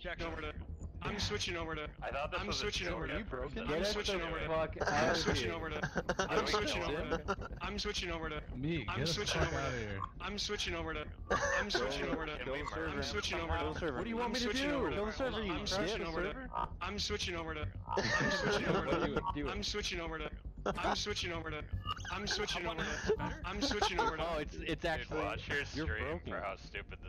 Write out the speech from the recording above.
Jackson over to. I'm switching over to. I thought this I'm was switching over to. Are you broken? I'm switching over to. I'm switching over to. I'm switching over to. I'm switching over to. Me, I'm get the switching fuck over out of to. here. I'm switching over to. I'm switching over to. Can we murder I'm switching over to. What do you want me to switching do? over to. Kill the server, you I'm switching over to. I'm switching over to. I'm switching over to. I'm switching over to. I'm switching over to. I'm switching over to. I'm switching over to. Oh, it's Dude, actually watch your you're stream broken. for how stupid this